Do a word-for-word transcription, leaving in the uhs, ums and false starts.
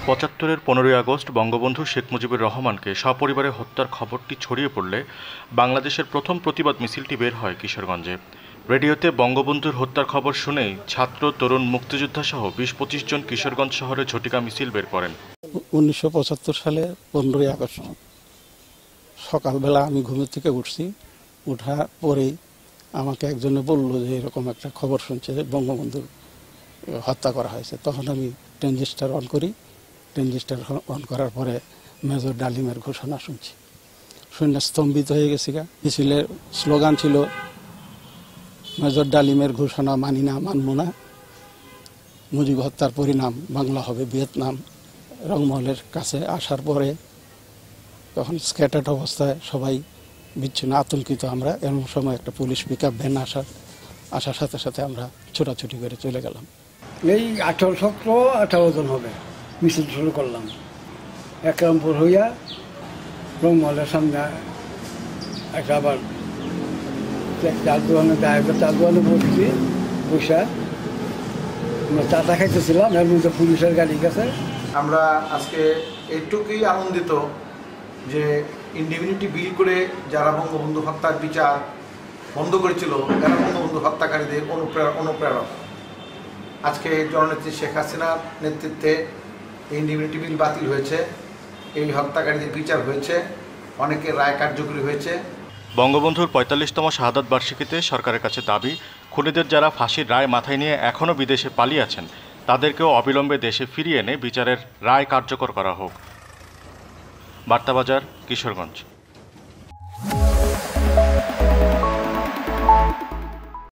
পঁচাত্তরের পনেরোই আগস্ট বঙ্গবন্ধু শেখ মুজিবুর রহমানকে সপরিবারে হত্যার খবরটি ছড়িয়ে পড়লে বাংলাদেশের প্রথম প্রতিবাদ মিছিলটি বের হয় কিশোরগঞ্জে। রেডিওতে বঙ্গবন্ধুর হত্যার খবর শুনেই ছাত্র, তরুণ, মুক্তিযোদ্ধাসহ বিশ পঁচিশ জন কিশোরগঞ্জ শহরে ঝটিকা মিছিল বের করেন। উনিশশো পঁচাত্তর সালে পনেরোই আগস্ট সকালবেলা আমি ঘুমের থেকে উঠছি। উঠার পরেই আমাকে একজনে বলল যে এরকম একটা খবর শুনছে যে বঙ্গবন্ধুর হত্যা করা হয়েছে। তখন আমি ট্রানজিস্টার অন করি। ট্রানজিস্টার অন করার পরে মেজর ডালিমের ঘোষণা শুনছি। শুনে স্তম্ভিত হয়ে গেছি। গা মিছিলের স্লোগান ছিল মেজর ডালিমের ঘোষণা মানি না, মানব না। মুজিব হত্যার পরিণাম বাংলা হবে ভিয়েতনাম। রংমহলের কাছে আসার পরে তখন স্ক্যাটার্ড অবস্থায় সবাই বিচ্ছিন্ন আতঙ্কিত। আমরা এমন সময় একটা পুলিশ পিক আপ ভ্যান আসার আসার সাথে সাথে আমরা ছোটাছুটি করে চলে গেলাম। এই আঠারো সতেরো আঠারো জন হবে মিছিল শুরু করলাম। একরামপুর হইয়া রংমহলের সামনে একটা আবার চার দোকানে চার দোকানে বসছি। বসা আমরা চাটা খাইতেছিলাম, এর মধ্যে পুলিশের গাড়ি গেছে। আমরা আজকে এইটুকুই আনন্দিত যে ইন্ডিমিউনিটি বিল করে যারা বঙ্গবন্ধু হত্যার বিচার বন্ধ করেছিল তারা বঙ্গবন্ধু হত্যাকারীদের অনুপ্রেরক। আজকে জননেত্রী শেখ হাসিনার নেতৃত্বে ইন্ডিমিউনিটি বিল বাতিল হয়েছে, এই হত্যাকারীদের বিচার হয়েছে, অনেকের রায় কার্যকরী হয়েছে। বঙ্গবন্ধুর পঁয়তাল্লিশতম শাহাদাত বার্ষিকীতে সরকারের কাছে দাবি, খুনিদের যারা ফাঁসির রায় মাথায় নিয়ে এখনও বিদেশে পালিয়ে আছেন তাদেরকেও অবিলম্বে দেশে ফিরিয়ে এনে বিচারের রায় কার্যকর করা হোক। বার্তাবাজার, কিশোরগঞ্জ।